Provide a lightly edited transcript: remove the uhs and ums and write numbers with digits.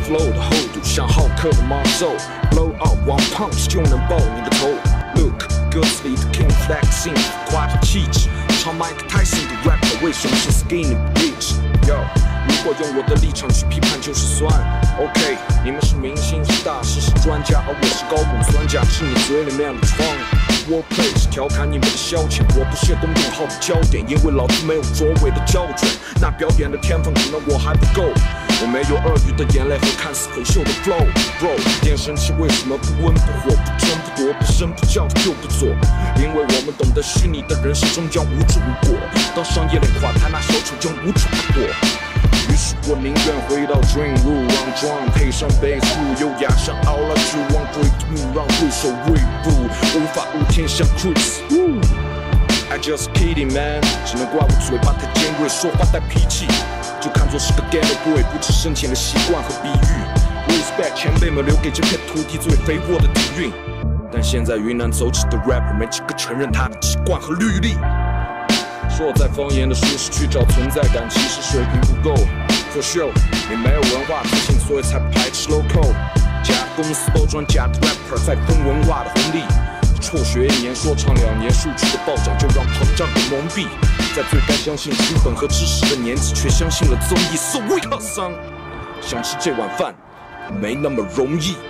flow 的厚度像浩克的 muscle blow up one punch 就能爆你的头 Look 歌词里的 king flexing 夸着气质唱 Mike Tyson 的 rapper 为什么是 skinny bitch Yo 如果用我的立场去批判就是酸 OK 你们是明星是大师是专家而我是高汞酸钾是你嘴里面的疮 Wordplay 是调侃你们的消遣我不屑公众号的焦点因为老子没有卓伟的校准那表演的天分可能我还不够我没有鳄鱼的眼泪和看似很秀的 flow Bro 电声器为什么不温不火不争不夺不声不叫就不做因为我们懂得虚拟的人生终将无助无果当商业链垮台那小丑将无处可躲于是我宁愿回到 dream room 让 drum 配上 bass 优雅像 all I do want breakthrough 让对手畏怖无法无天像 Chris I just kidding man 只能怪我嘴巴太尖锐说话带脾气就看作是个 ghetto boy 不知深浅的习惯和比喻 respect 前辈们留给这片土地最肥沃的底蕴但现在云南走起的 rapper 没几个承认他的籍贯和履历说我在方言的舒适区找存在感其实水平不够 For sure 你没有文化自信所以才排斥 local 假公司包装假的 rapper 在分文化的红利辍学1年说唱2年数据的暴涨就让膨胀给蒙蔽在最该相信资本和知识的年纪却相信了综艺 So we hustle 想吃这碗饭没那么容易